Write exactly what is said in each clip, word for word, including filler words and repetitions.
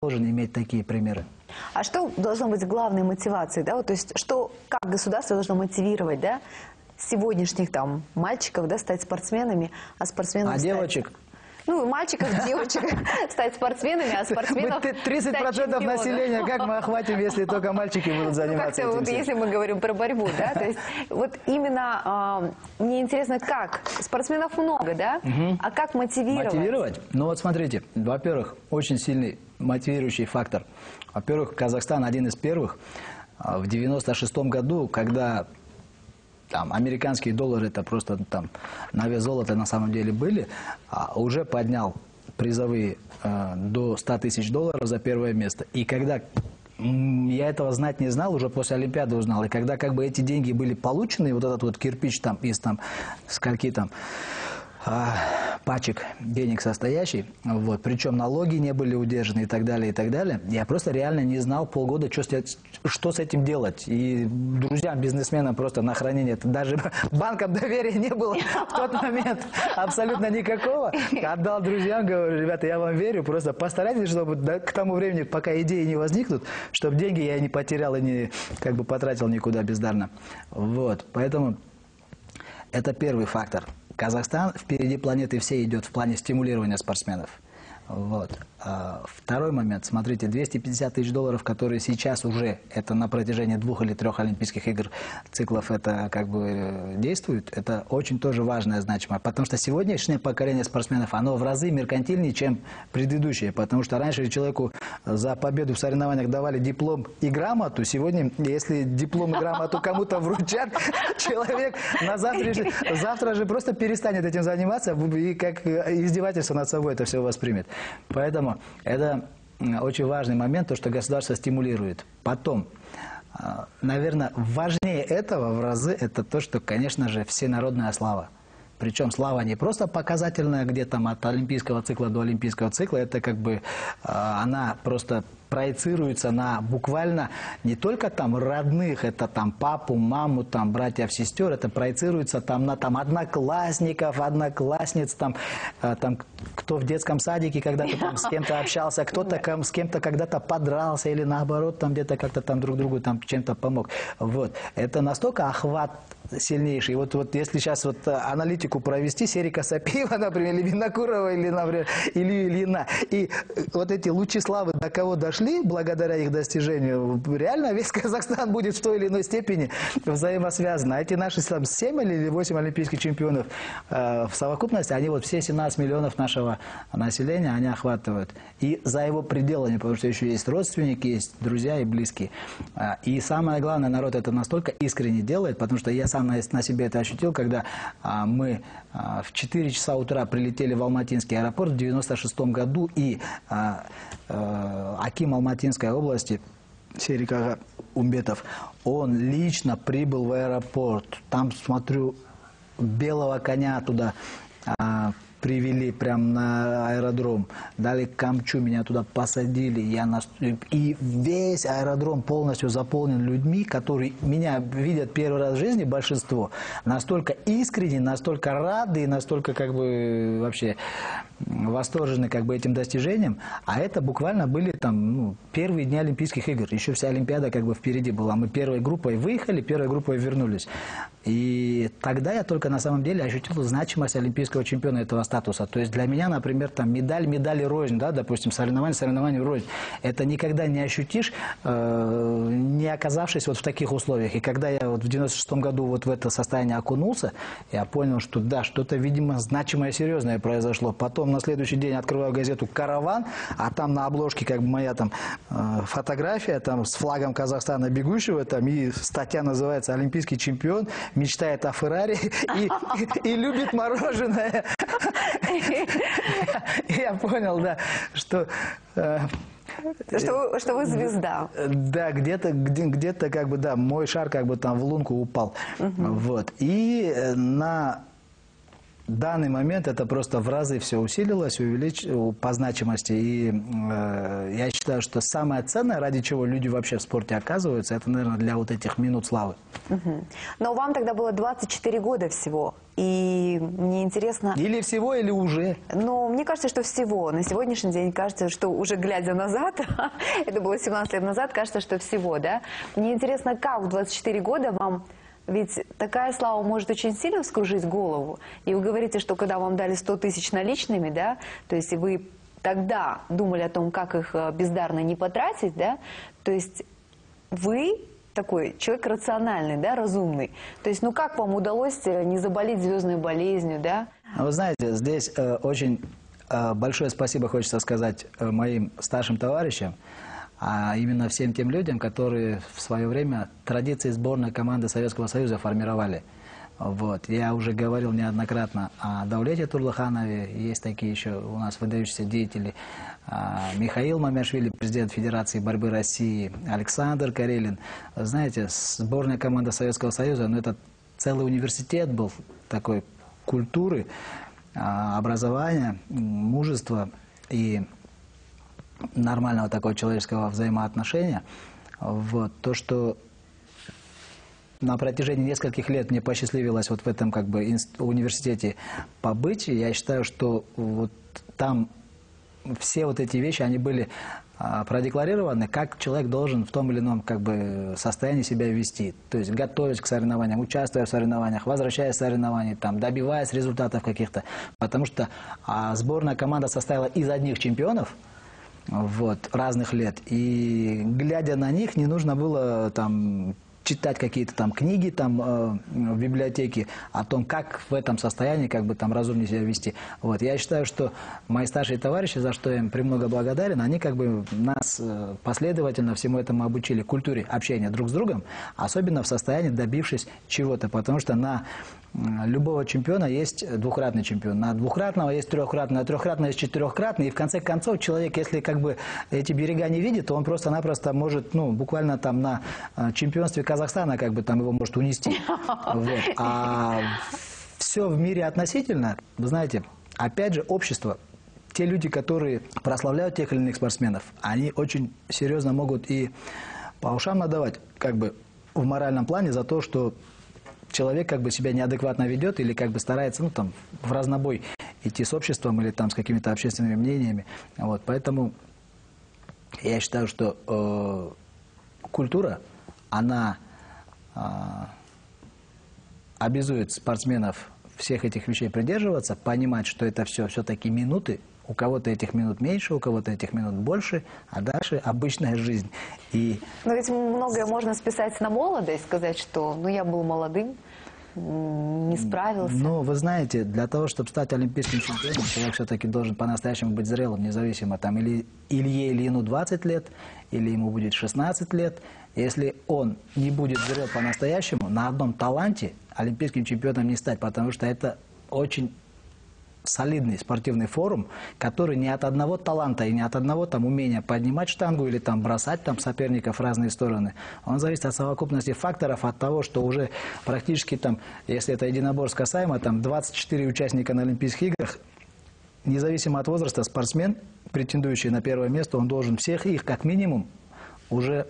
должен иметь такие примеры. А что должно быть главной мотивацией, да? Вот, то есть, что, как государство должно мотивировать, да, сегодняшних там мальчиков, да, стать спортсменами, а спортсменов А стать... девочек? Ну, и мальчиков, девочек стать спортсменами, а спортсменов тридцать процентов населения, как мы охватим, если только мальчики будут заниматься ну, этим? Вот, если мы говорим про борьбу, да, то есть вот именно э, мне интересно, как? Спортсменов много, да? Угу. А как мотивировать? Мотивировать? Ну вот смотрите, во-первых, очень сильный мотивирующий фактор. Во-первых, Казахстан один из первых в девяносто шестом году, когда... Там, американские доллары, это просто там на вес золота на самом деле были, а уже поднял призовые э, до ста тысяч долларов за первое место. И когда я этого знать не знал, уже после Олимпиады узнал, и когда как бы эти деньги были получены, вот этот вот кирпич там из там скольки там пачек денег состоящий, вот, причем налоги не были удержаны и так далее, и так далее. Я просто реально не знал полгода, что, что с этим делать. И друзьям, бизнесменам просто на хранение, даже банкам доверия не было в тот момент абсолютно никакого. Отдал друзьям, говорю, ребята, я вам верю, просто постарайтесь, чтобы к тому времени, пока идеи не возникнут, чтобы деньги я не потерял и не как бы потратил никуда бездарно. Вот, поэтому это первый фактор. Казахстан впереди планеты всей идет в плане стимулирования спортсменов. Вот. Второй момент. Смотрите, двести пятьдесят тысяч долларов, которые сейчас уже, это на протяжении двух или трех Олимпийских игр циклов, это как бы действует, это очень тоже важное, значимое. Потому что сегодняшнее поколение спортсменов, оно в разы меркантильнее, чем предыдущее. Потому что раньше человеку за победу в соревнованиях давали диплом и грамоту. Сегодня, если диплом и грамоту кому-то вручат, человек на завтра, завтра же просто перестанет этим заниматься и как издевательство над собой это все воспримет. Поэтому это очень важный момент, то, что государство стимулирует. Потом, наверное, важнее этого в разы, это то, что, конечно же, всенародная слава. Причем слава не просто показательная, где там от олимпийского цикла до олимпийского цикла, это как бы она просто проецируется на буквально не только там родных, это там папу, маму, там братьев, сестер, это проецируется там на там одноклассников, одноклассниц, там, там кто в детском садике когда-то там с кем-то общался, кто-то с кем-то когда-то подрался или наоборот там где-то как-то там друг другу там чем-то помог. Вот. Это настолько охват сильнейший. Вот, вот если сейчас вот аналитику провести, Серика Сапиева, например, или Винокурова, или, например, или Ильина, и вот эти лучи славы до кого дошли, благодаря их достижению, реально весь Казахстан будет в той или иной степени взаимосвязан. А эти наши там семь или восемь олимпийских чемпионов э, в совокупности, они вот все семнадцать миллионов нашего населения, они охватывают. И за его пределами, потому что еще есть родственники, есть друзья и близкие. И самое главное, народ это настолько искренне делает, потому что я сам на, на себе это ощутил, когда а, мы а, в четыре часа утра прилетели в Алматинский аэропорт в девяносто шестом году, и а, а, аким Алматинской области Серик Ага Умбетов, он лично прибыл в аэропорт. Там, смотрю, белого коня туда а, привели прямо на аэродром, дали камчу, меня туда посадили, я на... и весь аэродром полностью заполнен людьми, которые меня видят первый раз в жизни, большинство, настолько искренне, настолько рады, и настолько как бы вообще восторжены как бы этим достижением, а это буквально были там ну, первые дни Олимпийских игр, еще вся Олимпиада как бы впереди была, мы первой группой выехали, первой группой вернулись, и тогда я только на самом деле ощутил значимость олимпийского чемпиона этого статуса. То есть для меня, например, там медаль, медали рознь, да, допустим, соревнования, соревнования рознь. Это никогда не ощутишь, э, не оказавшись вот в таких условиях. И когда я вот в девяносто шестом году вот в это состояние окунулся, я понял, что да, что-то, видимо, значимое, серьезное произошло. Потом на следующий день открываю газету «Караван», а там на обложке как бы моя там э, фотография там с флагом Казахстана бегущего, там и статья называется «Олимпийский чемпион, мечтает о Феррари и, и, и любит мороженое». Я понял, да, что... Что вы, что вы звезда. Да, где-то, где-то как бы, да, мой шар как бы там в лунку упал. Угу. Вот. И на данный момент это просто в разы все усилилось, увеличилось по значимости. И э, я считаю, что самое ценное, ради чего люди вообще в спорте оказываются, это, наверное, для вот этих минут славы. Угу. Но вам тогда было двадцать четыре года всего. И мне интересно... Или всего, или уже. Ну, мне кажется, что всего. На сегодняшний день кажется, что уже глядя назад, это было семнадцать лет назад, кажется, что всего, да? Мне интересно, как в двадцать четыре года вам... Ведь такая слава может очень сильно вскружить голову. И вы говорите, что когда вам дали сто тысяч наличными, да, то есть вы тогда думали о том, как их бездарно не потратить, да, то есть вы такой человек рациональный, да, разумный. То есть, ну как вам удалось не заболеть звездной болезнью, да? Вы знаете, здесь э, очень э, большое спасибо хочется сказать э, моим старшим товарищам, а именно всем тем людям, которые в свое время традиции сборной команды Советского Союза формировали. Вот. Я уже говорил неоднократно о Даулете Турлыханове, есть такие еще у нас выдающиеся деятели, Михаил Мамиашвили, президент Федерации борьбы России, Александр Карелин. Знаете, сборная команда Советского Союза, ну, это целый университет был такой культуры, образования, мужества и нормального такого человеческого взаимоотношения. Вот. То, что на протяжении нескольких лет мне посчастливилось вот в этом как бы университете побыть, я считаю, что вот там все вот эти вещи, они были а, продекларированы, как человек должен в том или ином как бы состоянии себя вести. То есть готовясь к соревнованиям, участвуя в соревнованиях, возвращаясь с соревнований, там, добиваясь результатов каких-то. Потому что а, сборная команда состояла из одних чемпионов, вот, разных лет. И глядя на них, не нужно было там читать какие-то там книги там э, в библиотеке о том, как в этом состоянии как бы там разумнее себя вести. Вот. Я считаю, что мои старшие товарищи, за что я им премного благодарен, они как бы нас э, последовательно всему этому обучили, культуре общения друг с другом, особенно в состоянии добившись чего-то, потому что на любого чемпиона есть двукратный чемпион, на двукратного есть трехкратный, на трехкратного есть четырехкратный, и в конце концов человек, если как бы эти берега не видит, то он просто-напросто может, ну, буквально там на чемпионстве Казахстана как бы там его может унести. Вот. А все в мире относительно, вы знаете, опять же, общество, те люди, которые прославляют тех или иных спортсменов, они очень серьезно могут и по ушам надавать, как бы в моральном плане за то, что человек как бы себя неадекватно ведет или как бы старается, ну, там, в разнобой идти с обществом или там с какими-то общественными мнениями. Вот. Поэтому я считаю, что э, культура, она э, обязует спортсменов всех этих вещей придерживаться, понимать, что это все все-таки минуты. У кого-то этих минут меньше, у кого-то этих минут больше, а дальше обычная жизнь. И... Но ведь многое можно списать на молодость, сказать, что ну, я был молодым, не справился. Ну, вы знаете, для того, чтобы стать олимпийским чемпионом, человек все-таки должен по-настоящему быть зрелым, независимо, там, или Илье Ильину двадцать лет, или ему будет шестнадцать лет. Если он не будет зрел по-настоящему, на одном таланте олимпийским чемпионом не стать, потому что это очень солидный спортивный форум, который не от одного таланта и не от одного там умения поднимать штангу или там бросать там соперников в разные стороны. Он зависит от совокупности факторов, от того, что уже практически там, если это единоборство касаемо, там двадцать четыре участника на Олимпийских играх, независимо от возраста, спортсмен, претендующий на первое место, он должен всех их как минимум уже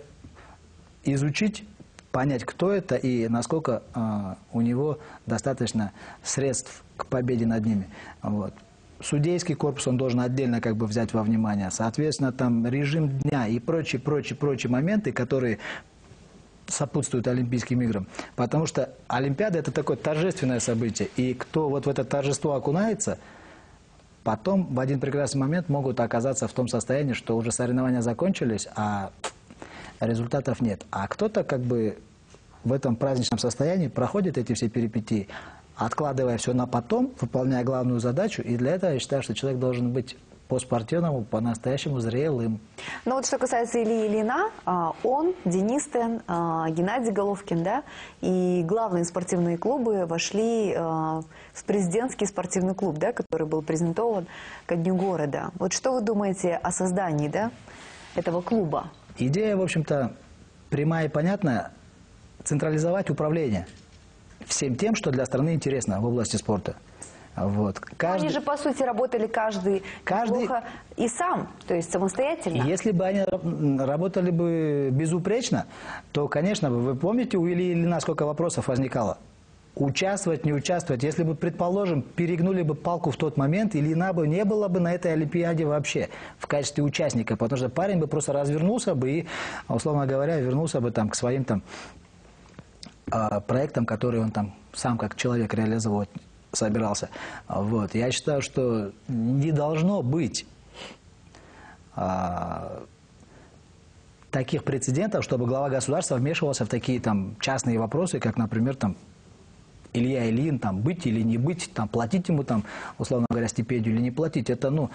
изучить, понять, кто это и насколько э, у него достаточно средств к победе над ними. Вот. Судейский корпус он должен отдельно как бы взять во внимание. Соответственно, там режим дня и прочие, прочие, прочие моменты, которые сопутствуют Олимпийским играм. Потому что Олимпиада – это такое торжественное событие. И кто вот в это торжество окунается, потом в один прекрасный момент могут оказаться в том состоянии, что уже соревнования закончились, а результатов нет. А кто-то как бы в этом праздничном состоянии проходит эти все перипетии, откладывая все на потом, выполняя главную задачу. И для этого я считаю, что человек должен быть по-спортивному, по-настоящему зрелым. Ну вот что касается Ильи Ильина, он, Денис Тен, Геннадий Головкин, да, и главные спортивные клубы вошли в президентский спортивный клуб, да, который был презентован ко Дню города. Вот что вы думаете о создании, да, этого клуба? Идея, в общем-то, прямая и понятная – централизовать управление всем тем, что для страны интересно в области спорта. Вот. Каждый... Они же, по сути, работали каждый, каждый... плохо и сам, то есть самостоятельно. Если бы они работали бы безупречно, то, конечно, вы помните, у Ильи Ильина сколько вопросов возникало? Участвовать, не участвовать. Если бы, предположим, перегнули бы палку в тот момент, Ильина бы не было бы на этой Олимпиаде вообще в качестве участника, потому что парень бы просто развернулся бы и, условно говоря, вернулся бы там к своим там проектам, которые он там сам как человек реализовывать собирался. Вот. Я считаю, что не должно быть а, таких прецедентов, чтобы глава государства вмешивался в такие там частные вопросы, как, например, там Илья Ильин, там, быть или не быть, там, платить ему, там, условно говоря, стипендию или не платить. Это, ну,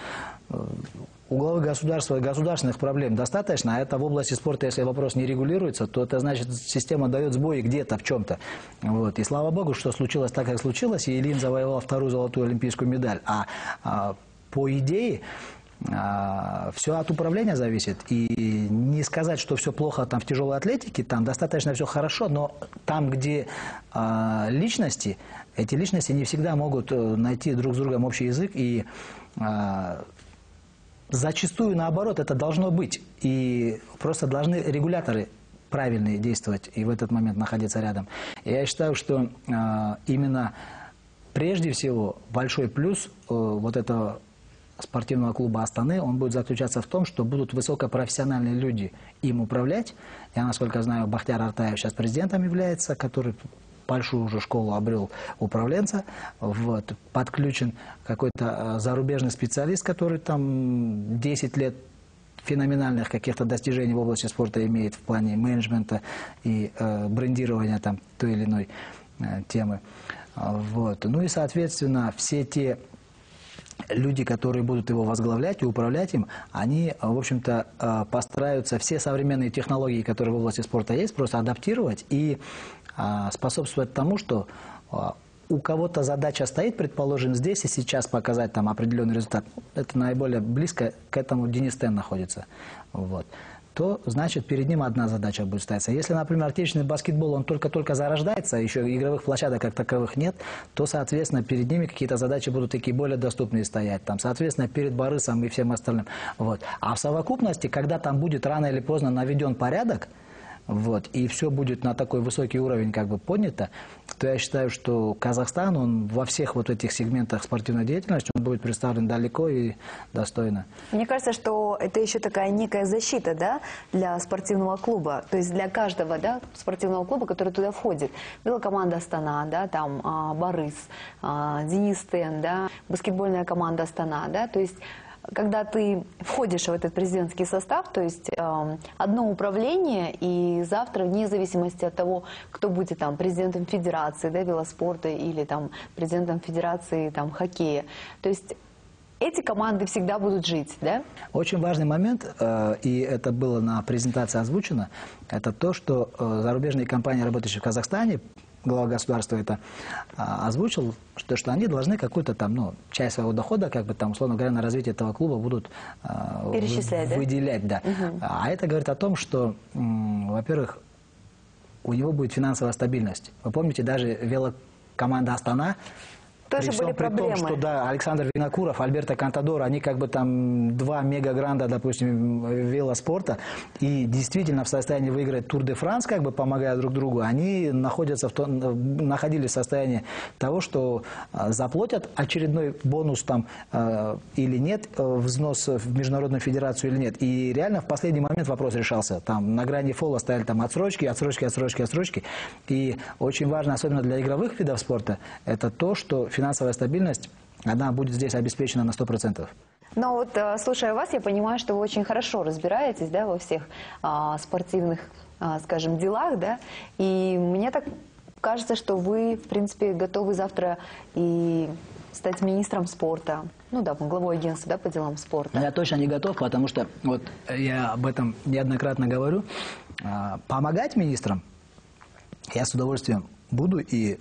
у главы государства государственных проблем достаточно, а это в области спорта, если вопрос не регулируется, то это значит, система дает сбои где-то, в чем-то. Вот. И слава богу, что случилось так, как случилось, и Ильин завоевал вторую золотую олимпийскую медаль. А, а по идее, а, все от управления зависит. И не сказать, что все плохо там в тяжелой атлетике, там достаточно все хорошо, но там, где а, личности, эти личности не всегда могут найти друг с другом общий язык, и а, зачастую наоборот это должно быть. И просто должны регуляторы правильные действовать и в этот момент находиться рядом. И я считаю, что а, именно прежде всего большой плюс а, вот этого спортивного клуба Астаны, он будет заключаться в том, что будут высокопрофессиональные люди им управлять. Я, насколько знаю, Бахтияр Артаев сейчас президентом является, который большую уже школу обрел управленца. Вот. Подключен какой-то зарубежный специалист, который там десять лет феноменальных каких-то достижений в области спорта имеет в плане менеджмента и э, брендирования там той или иной э, темы. Вот. Ну и, соответственно, все те люди, которые будут его возглавлять и управлять им, они, в общем-то, постараются все современные технологии, которые в области спорта есть, просто адаптировать и способствовать тому, что у кого-то задача стоит, предположим, здесь и сейчас показать там определенный результат. Это наиболее близко к этому Денис Тен находится. Вот. То, значит, перед ним одна задача будет ставиться. Если, например, отечественный баскетбол, он только-только зарождается, еще игровых площадок как таковых нет, то, соответственно, перед ними какие-то задачи будут такие более доступные стоять. Там, соответственно, перед Борисом и всем остальным. Вот. А в совокупности, когда там будет рано или поздно наведен порядок, вот, и все будет на такой высокий уровень как бы поднято, то я считаю, что Казахстан, он во всех вот этих сегментах спортивной деятельности, он будет представлен далеко и достойно. Мне кажется, что это еще такая некая защита, да, для спортивного клуба, то есть для каждого, да, спортивного клуба, который туда входит. Была команда Астана, да, там а, Борис, а, Денис Тен, да, баскетбольная команда Астана, да, то есть когда ты входишь в этот президентский состав, то есть э, одно управление, и завтра, вне зависимости от того, кто будет там президентом федерации, да, велоспорта или там президентом федерации там хоккея, то есть эти команды всегда будут жить, да? Очень важный момент, э, и это было на презентации озвучено, это то, что э, зарубежные компании, работающие в Казахстане, глава государства это а, озвучил, что, что они должны какую-то там, ну, часть своего дохода, как бы там, условно говоря, на развитие этого клуба будут а, перечислять, вы, выделять, да. Угу. А это говорит о том, что, во-первых, у него будет финансовая стабильность. Вы помните, даже велокоманда Астана, тоже при были проблемы. При том, что да, Александр Винокуров, Альберто Контадор, они как бы там два мега-гранда, допустим, велоспорта, и действительно в состоянии выиграть Тур де Франс, как бы помогая друг другу, они находятся в том, находились в состоянии того, что заплатят очередной бонус там э, или нет, взнос в Международную федерацию или нет. И реально в последний момент вопрос решался. Там на грани фола стояли там отсрочки, отсрочки, отсрочки, отсрочки. И очень важно, особенно для игровых видов спорта, это то, что финансовая стабильность, она будет здесь обеспечена на сто процентов. Но вот, слушая вас, я понимаю, что вы очень хорошо разбираетесь, да, во всех а, спортивных, а, скажем, делах, да, и мне так кажется, что вы, в принципе, готовы завтра и стать министром спорта, ну да, главой агентства, да, по делам спорта. Я точно не готов, потому что, вот, я об этом неоднократно говорю, а, помогать министрам я с удовольствием буду, и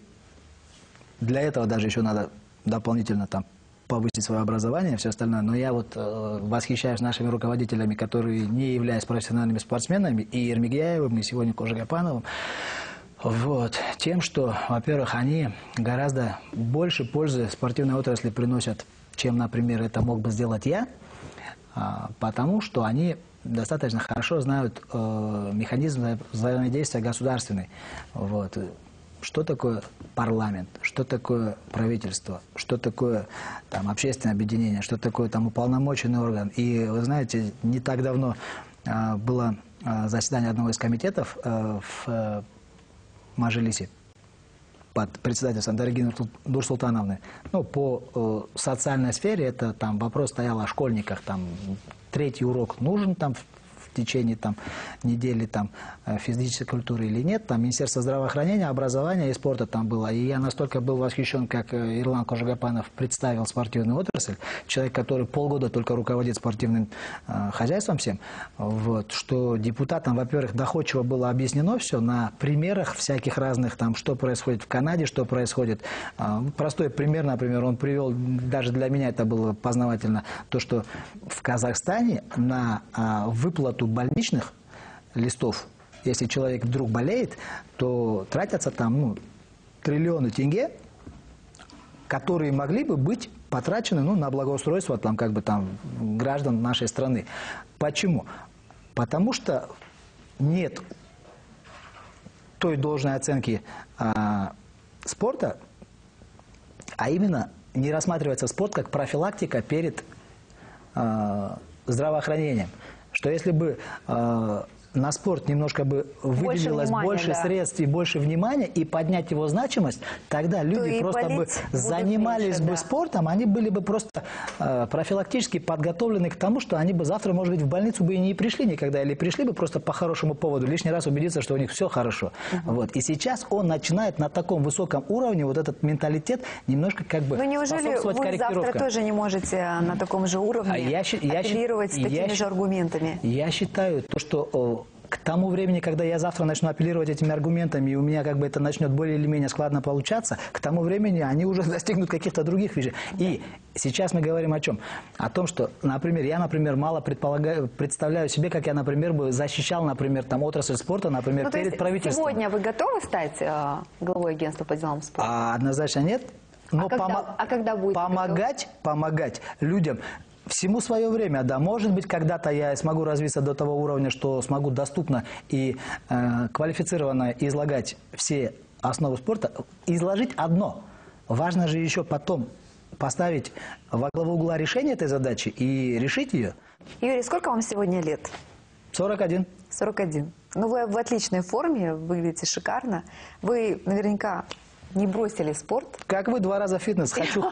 для этого даже еще надо дополнительно там повысить свое образование и все остальное. Но я вот э, восхищаюсь нашими руководителями, которые не являются профессиональными спортсменами, и Ермегияевым, и сегодня Кожегапановым. Вот. Тем, что, во-первых, они гораздо больше пользы спортивной отрасли приносят, чем, например, это мог бы сделать я, потому что они достаточно хорошо знают э, механизм взаимодействия государственный. Вот. Что такое парламент, что такое правительство, что такое там, общественное объединение, что такое там, уполномоченный орган. И вы знаете, не так давно э, было э, заседание одного из комитетов э, в э, Мажилисе под председательством Дариги Нурсултановны. Ну, по э, социальной сфере это там вопрос стоял о школьниках, там третий урок нужен там в, в течение там недели там физической культуры или нет. Там Министерство здравоохранения, образования и спорта там было. И я настолько был восхищен, как Ирлан Кожагапанов представил спортивную отрасль, человек, который полгода только руководит спортивным э, хозяйством всем, вот, что депутатам, во-первых, доходчиво было объяснено все на примерах всяких разных, там, что происходит в Канаде, что происходит. Э, простой пример, например, он привел, даже для меня это было познавательно, то, что в Казахстане на э, выплату больничных листов, если человек вдруг болеет, то тратятся там ну, триллионы тенге, которые могли бы быть потрачены ну, на благоустройство там, как бы, там, граждан нашей страны. Почему? Потому что нет той должной оценки а, спорта, а именно не рассматривается спорт как профилактика перед а, здравоохранением. Что если бы а, на спорт немножко бы выделилось больше, больше да. средств и больше внимания, и поднять его значимость, тогда люди просто бы занимались меньше, бы да. спортом, они были бы просто э, профилактически подготовлены к тому, что они бы завтра, может быть, в больницу бы и не пришли никогда, или пришли бы просто по хорошему поводу, лишний раз убедиться, что у них все хорошо. Угу. Вот. И сейчас он начинает на таком высоком уровне, вот этот менталитет, немножко как бы Но неужели вы завтра тоже не можете на таком же уровне а я, апеллировать я, с такими я, же аргументами? Я считаю, то, что к тому времени, когда я завтра начну апеллировать этими аргументами, и у меня как бы это начнет более или менее складно получаться, к тому времени они уже достигнут каких-то других вещей. И сейчас мы говорим о чем? О том, что, например, я, например, мало предполагаю, представляю себе, как я, например, бы защищал, например, там отрасль спорта, например, ну, перед правительством. Сегодня вы готовы стать э, главой агентства по делам спорта? А, однозначно нет. Но а, когда, а когда будете помогать, помогать людям. Всему свое время, да. Может быть, когда-то я смогу развиться до того уровня, что смогу доступно и э, квалифицированно излагать все основы спорта. Изложить одно. Важно же еще потом поставить во главу угла решение этой задачи и решить ее. Юрий, сколько вам сегодня лет? сорок один. сорок один. Ну, вы в отличной форме, выглядите шикарно. Вы наверняка не бросили спорт? Как вы, два раза в фитнес. Хочу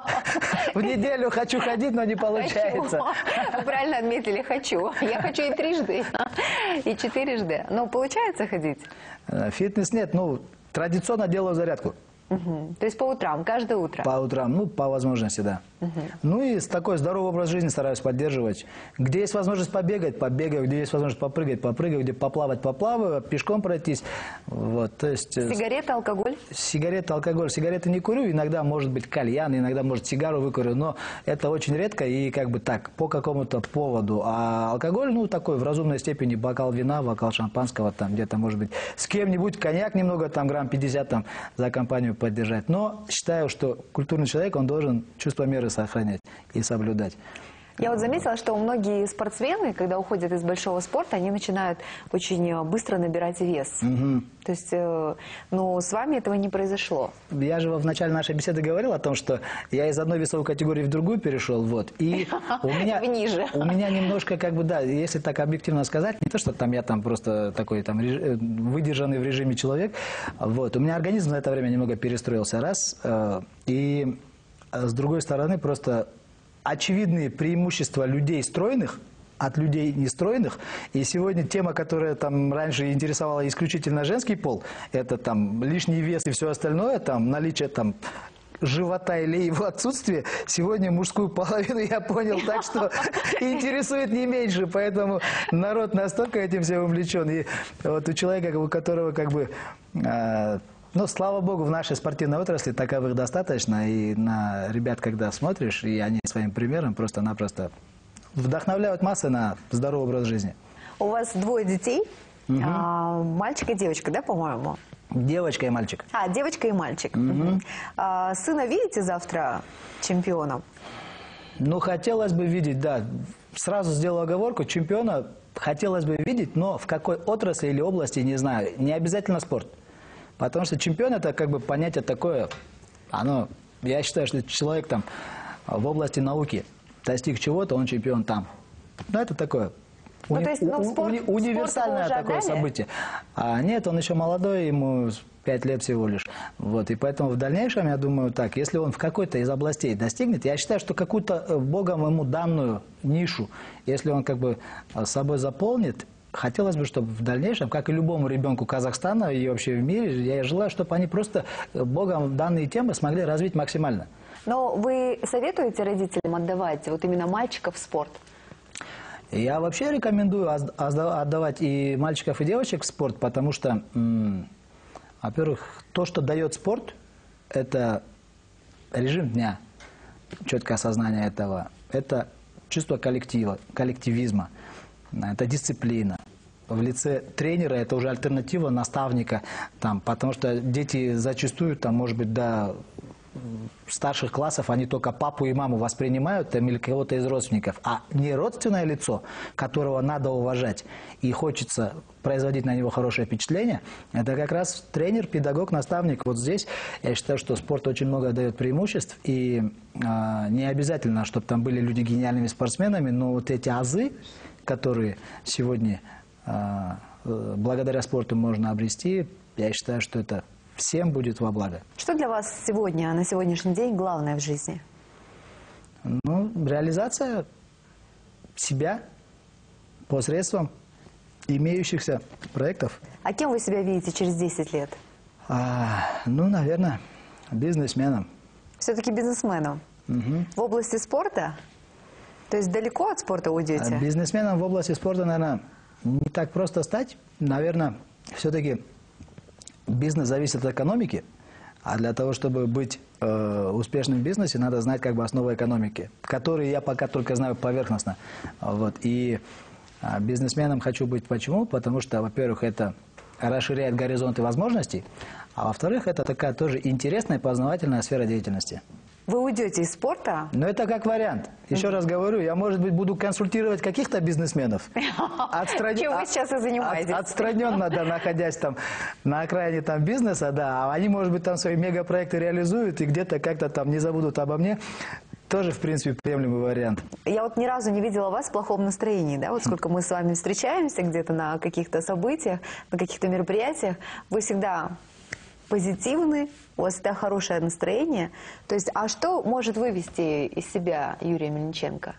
в неделю хочу ходить, но не получается. Вы правильно отметили, хочу. Я хочу и трижды, и четырежды. Но получается ходить? Фитнес нет, ну, традиционно делаю зарядку. Угу. То есть по утрам, каждое утро? По утрам, ну, по возможности, да. Угу. Ну и такой здоровый образ жизни стараюсь поддерживать. Где есть возможность побегать, побегаю, где есть возможность попрыгать, попрыгаю, где поплавать, поплаваю, пешком пройтись. Вот, то есть... Сигареты, алкоголь? Сигареты, алкоголь. Сигареты не курю, иногда может быть кальян, иногда может сигару выкурю, но это очень редко и как бы так, по какому-то поводу. А алкоголь, ну, такой в разумной степени, бокал вина, бокал шампанского, там где-то может быть с кем-нибудь, коньяк немного, там грамм пятьдесят там за компанию поддержать. Но считаю, что культурный человек, он должен чувство меры сохранять и соблюдать. Я вот заметила, что многие спортсмены, когда уходят из большого спорта, они начинают очень быстро набирать вес. Угу. То есть, э, ну, с вами этого не произошло. Я же в начале нашей беседы говорил о том, что я из одной весовой категории в другую перешел, вот, и у меня, ниже. у меня немножко, как бы, да, если так объективно сказать, не то, что там я там просто такой там реж... выдержанный в режиме человек, вот, у меня организм на это время немного перестроился, раз, э, и с другой стороны, просто очевидные преимущества людей стройных от людей нестройных. И сегодня тема, которая там раньше интересовала исключительно женский пол, это там лишний вес и все остальное, там наличие там живота или его отсутствие, сегодня мужскую половину я понял так, что интересует не меньше, поэтому народ настолько этим всем увлечен. И вот у человека, у которого как бы... Ну, слава богу, в нашей спортивной отрасли таковых достаточно, и на ребят, когда смотришь, и они своим примером просто-напросто вдохновляют массы на здоровый образ жизни. У вас двое детей? Угу. А, мальчик и девочка, да, по-моему? Девочка и мальчик. А, девочка и мальчик. Угу. А, сына видите завтра чемпионом? Ну, хотелось бы видеть, да. Сразу сделал оговорку, чемпиона хотелось бы видеть, но в какой отрасли или области, не знаю. Не обязательно спорт. Потому что чемпион — это как бы понятие такое, оно, я считаю, что человек там в области науки достиг чего-то, он чемпион там. Ну, это такое ну, уни, то есть, ну, спорт, уни, универсальное такое отдали? событие. А нет, он еще молодой, ему пять лет всего лишь. Вот, и поэтому в дальнейшем, я думаю, так, если он в какой-то из областей достигнет, я считаю, что какую-то Богом ему данную нишу, если он как бы с собой заполнит, хотелось бы, чтобы в дальнейшем, как и любому ребенку Казахстана и вообще в мире, я желаю, чтобы они просто Богом данные темы смогли развить максимально. Но вы советуете родителям отдавать вот именно мальчиков в спорт? Я вообще рекомендую отдавать и мальчиков, и девочек в спорт, потому что, во-первых, то, что дает спорт, это режим дня, четкое осознание этого, это чувство коллектива, коллективизма. Это дисциплина. В лице тренера это уже альтернатива наставника, там, потому что дети зачастую, там, может быть, до старших классов они только папу и маму воспринимают там, или кого-то из родственников, а не родственное лицо, которого надо уважать и хочется производить на него хорошее впечатление, это как раз тренер, педагог, наставник. Вот здесь я считаю, что спорт очень много дает преимуществ, и э, не обязательно, чтобы там были люди гениальными спортсменами, но вот эти азы, которые сегодня э, благодаря спорту можно обрести, я считаю, что это всем будет во благо. Что для вас сегодня, на сегодняшний день, главное в жизни? Ну, реализация себя посредством имеющихся проектов. А кем вы себя видите через десять лет? А, ну, наверное, бизнесменом. Все-таки бизнесменом. Угу. В области спорта? То есть далеко от спорта уйдете? Бизнесменом в области спорта, наверное, не так просто стать. Наверное, все-таки бизнес зависит от экономики, а для того, чтобы быть э, успешным в бизнесе, надо знать как бы основы экономики, которые я пока только знаю поверхностно. Вот. И э, бизнесменом хочу быть почему? Потому что, во-первых, это расширяет горизонты возможностей, а во-вторых, это такая тоже интересная и познавательная сфера деятельности. Вы уйдете из спорта? Но это как вариант. Еще раз говорю, я, может быть, буду консультировать каких-то бизнесменов. Отстран... Чем вы сейчас и занимаетесь? От... Отстраненно, да, находясь там на окраине там бизнеса, да, а они, может быть, там свои мегапроекты реализуют и где-то как-то там не забудут обо мне. Тоже, в принципе, приемлемый вариант. Я вот ни разу не видела вас в плохом настроении, да, вот сколько мы с вами встречаемся где-то на каких-то событиях, на каких-то мероприятиях, вы всегда позитивны, у вас всегда хорошее настроение. То есть, а что может вывести из себя Юрия Мельниченко?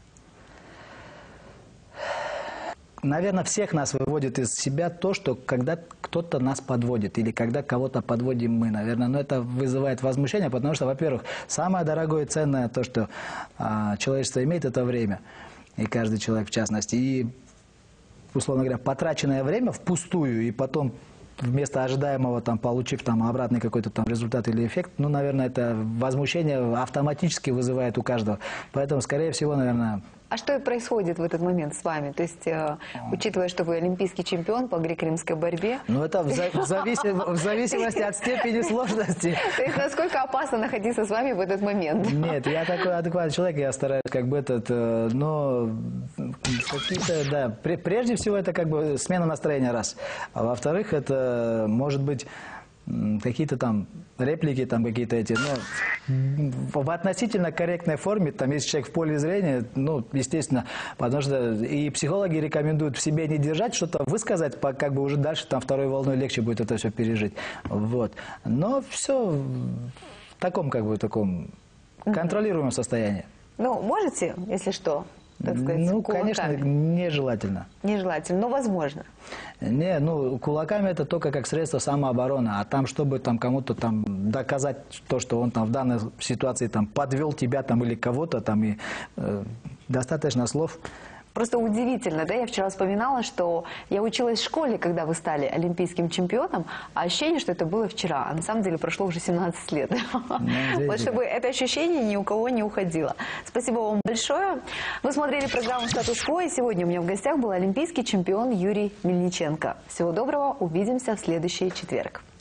Наверное, всех нас выводит из себя то, что когда кто-то нас подводит или когда кого-то подводим мы, наверное. Но это вызывает возмущение, потому что, во-первых, самое дорогое и ценное то, что а, человечество имеет, это время. И каждый человек в частности. И, условно говоря, потраченное время впустую и потом вместо ожидаемого, там, получив там, обратный какой-то там результат или эффект, ну, наверное, это возмущение автоматически вызывает у каждого. Поэтому, скорее всего, наверное... А что происходит в этот момент с вами? То есть, э, учитывая, что вы олимпийский чемпион по греко-римской борьбе... Ну, это в, за, в, зависи, в зависимости от степени сложности. То есть, насколько опасно находиться с вами в этот момент? Нет, я такой адекватный человек, я стараюсь как бы этот... Но какие-то, да... Прежде всего, это как бы смена настроения, раз. А во-вторых, это может быть... какие-то там реплики, там какие-то эти, ну, в относительно корректной форме, там, если человек в поле зрения, ну, естественно, потому что и психологи рекомендуют в себе не держать, что-то высказать, как бы уже дальше там второй волной легче будет это все пережить, вот. Но все в таком, как бы, таком контролируемом состоянии. Ну, можете, если что, так сказать, ну, кулаками? конечно, нежелательно. Нежелательно, но возможно. Не, ну, кулаками это только как средство самообороны, а там, чтобы там кому-то там доказать то, что он там в данной ситуации там подвел тебя там или кого-то там, и э, достаточно слов, Просто удивительно, да? Я вчера вспоминала, что я училась в школе, когда вы стали олимпийским чемпионом, а ощущение, что это было вчера, а на самом деле прошло уже семнадцать лет. Вот чтобы это ощущение ни у кого не уходило. Спасибо вам большое. Вы смотрели программу «Статус-кво», и сегодня у меня в гостях был олимпийский чемпион Юрий Мельниченко. Всего доброго, увидимся в следующий четверг.